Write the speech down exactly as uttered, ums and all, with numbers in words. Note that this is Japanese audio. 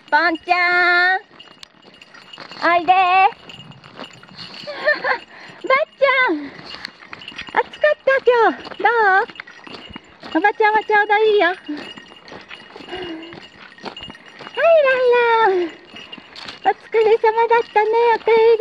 ポンちゃん、おいでー。ばっちゃん、暑かった今日。どう？おばちゃんはちょうどいいよ。はい、ランラン。お疲れ様だったね。おかえ